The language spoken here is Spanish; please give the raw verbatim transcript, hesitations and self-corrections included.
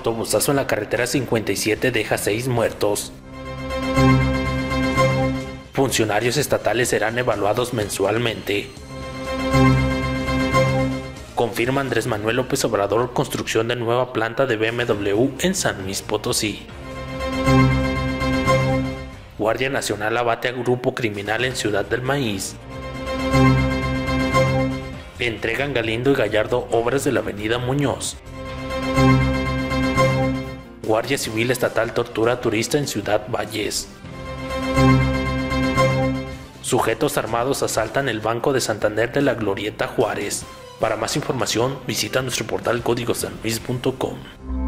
Autobusazo en la carretera cincuenta y siete deja seis muertos. Funcionarios estatales serán evaluados mensualmente. Confirma Andrés Manuel López Obrador construcción de nueva planta de B M W en San Luis Potosí. Guardia Nacional abate a grupo criminal en Ciudad del Maíz. Entregan Galindo y Gallardo obras de la avenida Muñoz. Guardia Civil Estatal tortura a turista en Ciudad Valles. Sujetos armados asaltan el Banco de Santander de la Glorieta Juárez. Para más información visita nuestro portal código san luis punto com.